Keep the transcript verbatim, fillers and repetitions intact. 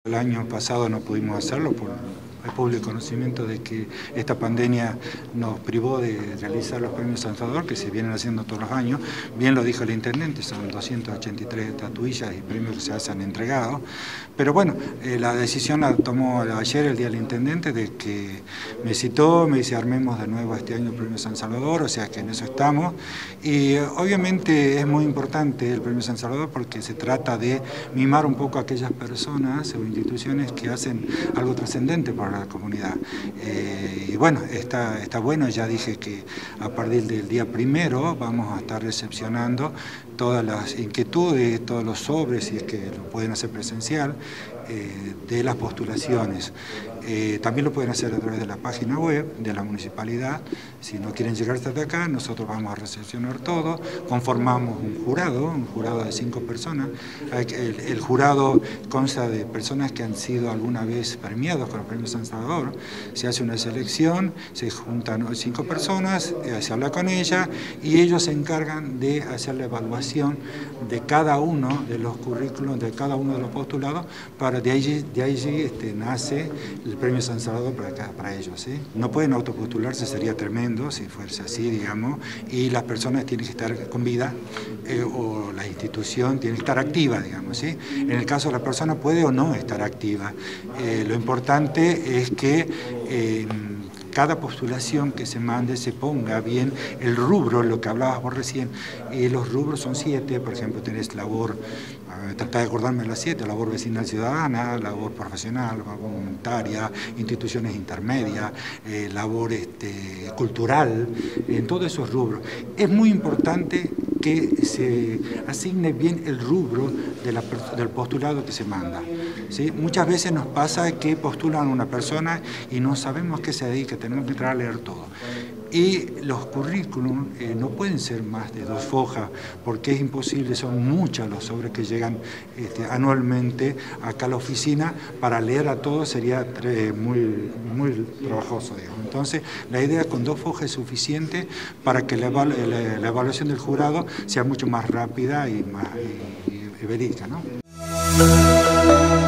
El año pasado no pudimos hacerlo por el público conocimiento de que esta pandemia nos privó de realizar los premios San Salvador, que se vienen haciendo todos los años. Bien lo dijo el intendente, son doscientas ochenta y tres estatuillas y premios que se hacen entregados. Pero bueno, eh, la decisión la tomó ayer el día del intendente de que me citó, me dice armemos de nuevo este año el premio San Salvador, o sea que en eso estamos. Y eh, obviamente es muy importante el premio San Salvador porque se trata de mimar un poco a aquellas personas o instituciones que hacen algo trascendente para la comunidad. Eh, y bueno, está, está bueno, ya dije que a partir del día primero vamos a estar recepcionando todas las inquietudes, todos los sobres, si es que lo pueden hacer presencial, eh, de las postulaciones. Eh, también lo pueden hacer a través de la página web de la municipalidad. Si no quieren llegar hasta acá, nosotros vamos a recepcionar todo, conformamos un jurado, un jurado de cinco personas. El, el jurado consta de personas que han sido alguna vez premiados con el premio San Salvador. Se hace una selección, se juntan cinco personas, eh, se habla con ellas y ellos se encargan de hacer la evaluación de cada uno de los currículos, de cada uno de los postulados, para de allí, de allí este, nace el premio San Salvador para, para ellos, ¿sí? No pueden autopostularse, sería tremendo si fuese así, digamos, y las personas tienen que estar con vida eh, o la institución tiene que estar activa, digamos, ¿sí? En el caso de la persona puede o no estar activa. Eh, lo importante es que eh, cada postulación que se mande se ponga bien el rubro, lo que hablabas vos recién, y los rubros son siete, por ejemplo, tenés labor, tratar de acordarme de las siete, labor vecinal ciudadana, labor profesional, labor voluntaria, instituciones intermedias, eh, labor este, cultural, en todos esos rubros. Es muy importante que se asigne bien el rubro de la, del postulado que se manda, ¿sí? Muchas veces nos pasa que postulan a una persona y no sabemos qué se dedica, tenemos que entrar a leer todo. Y los currículum eh, no pueden ser más de dos hojas porque es imposible, son muchos los sobres que llegan este, anualmente acá a la oficina. Para leer a todos sería eh, muy, muy trabajoso, digamos. Entonces la idea con dos hojas es suficiente para que la, evalu la, la evaluación del jurado sea mucho más rápida y, más, y, y verídica, ¿no?